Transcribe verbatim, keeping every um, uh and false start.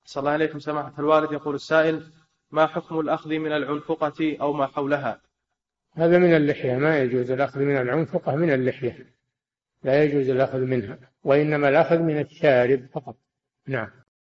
صلى الله عليكم سماحة الوالد. يقول السائل: ما حكم الأخذ من العنفقة أو ما حولها؟ هذا من اللحية، ما يجوز الأخذ من العنفقة من اللحية، لا يجوز الأخذ منها، وإنما الأخذ من الشارب فقط. نعم.